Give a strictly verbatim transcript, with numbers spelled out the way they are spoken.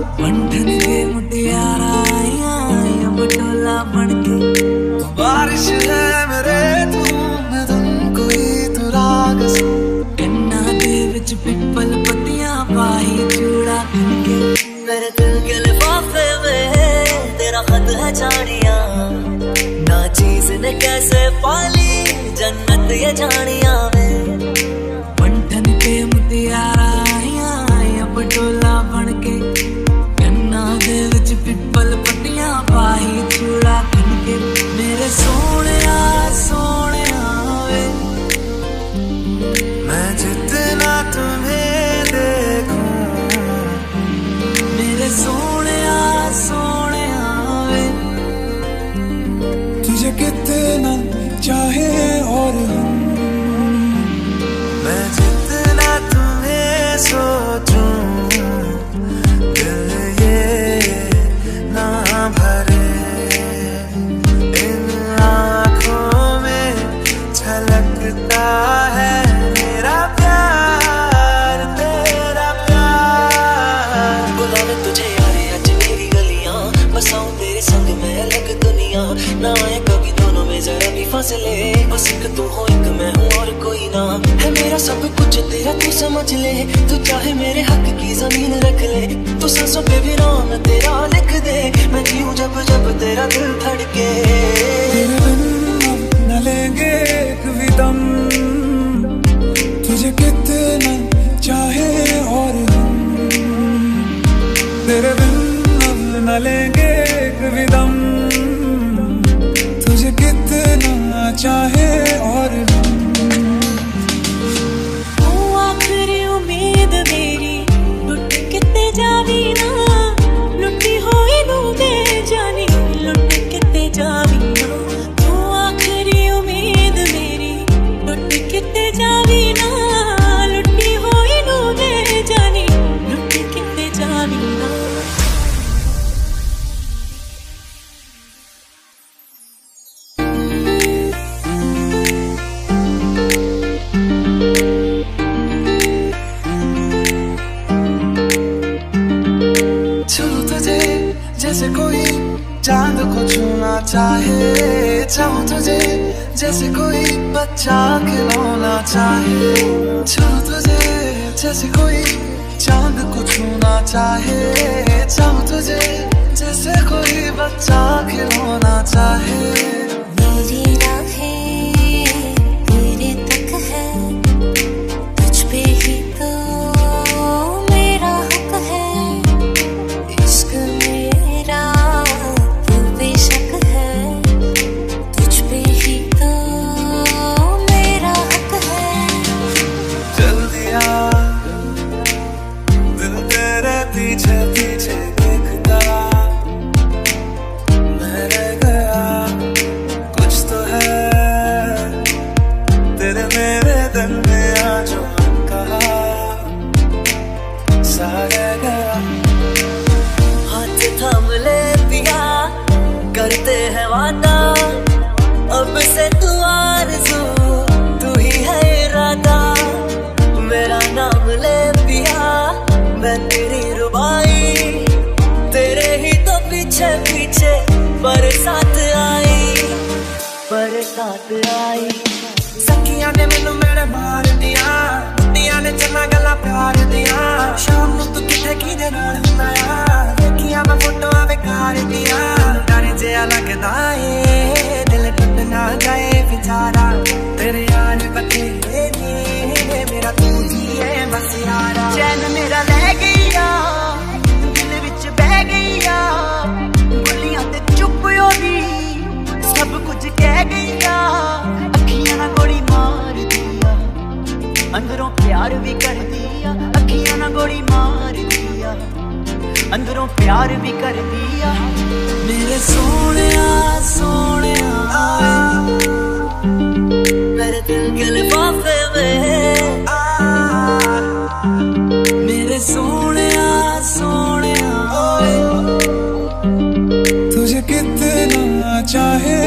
बंधन के मुटियारा आया बटोला बनके। बारिश है मेरे तू मैं तुम कोई तू राग कन्ना दे विच पिपल पत्तियां पाई चूड़ा खनके। मेरे दिल के लिफाफे में तेरा खत है जानिया, ना चीज ने कैसे पाली जन्नत ये जानिया में। बंधन के मुटियारा आया बटोला बनके, कन्ना दे विच पिपल पत्तियां पाई चूड़ा खनके। मेरे सोनिया सोनिया वे मैं जितना तुम्हें देखूं, मेरे सोनिया सोनिया वे तुझे कितना चाहे और मैं जितना तुम्हें सोचूं दिल ये ना भरे। इन आँखों में झलकता है मेरा प्यार तेरा प्यार। बुलावे तुझे यारे आज मेरी गलियां, बसाऊं तेरे संग मैं अलग दुनिया। ना आए कभी दोनों में जरा भी फासले, बस एक तू हो एक मैं हूँ और कोई ना है मेरा सब कुछ तेरा तू समझ ले। तू चाहे मेरे हक की जमीन रख ले, तू सांसों पे भी नाम तेरा लिख दे। मैं जीऊं जब जब तेरा दिल धड़के। तेरे बिन अब न लेंगे एक भी दम, तुझे कितना चाहे और हम। तेरे बिन अब न लेंगे एक भी दम, तुझे कितना चाहे और हम। तू आखिरी उम्मीद मेरी लुट किते जावी ना, लुटी होई नू दे जानी लुट किते जावी ना। तू आखिरी उम्मीद मेरी लुट किते जावी ना, लुटी होई नू दे जानी लुट किते जावी ना। जैसे कोई चांद को छूना चाहे, चाहूं तुझे जैसे कोई बच्चा खिलौना चाहे। चाहूं तुझे जैसे कोई चांद को छूना चाहे, चाहूं तुझे जैसे कोई बच्चा खिलौना चाहे। मेरी राहें तेरे तक है, तुझ पे ही तो मेरा हक है। इश्क मेरा तू बेशक है, तुझ पे ही तो मेरा हक है। चल दिया दिल तेरे पीछे पीछे देखता, मैं रह गया कुछ तो है तेरे मेरे दरमियां जो कहा सा रह गया। हाथ थाम ले पिया करते हैं वादा, अब से तू आरज़ू तू ही है इरादा। मेरा नाम ले पिया मैं तेरी रुबाई, तेरे ही तो पीछे पीछे बरसात आई बरसात आई। सखियां ने मैनू मेरे मार दिया, दिया ने चन्ना गला प्यार दिया। शाम नू तू किथे किदे नाल हुंदा आ, देखिया मैं फोटोआं बेकार दिया। डर जिहा लगदा ए दिल टुट ना जाए बेचारा, तेरे यार बथेरे ने मेरा तू ही है बस यारा। चैन मेरा ले गईया दिल विच बह गईया, बोलियां ते चुप होदी सब कुछ कह गईया। अखियां ना गोली मार दिया, अंदरों प्यार भी कर दिया। अखियां ना गोली मार दिया, अंदरों प्यार भी कर दिया। मेरे सोनिया सोनिया मेरे दिल के लिफाफे में, मेरे सोनिया सोनिया तुझे कितना चाहे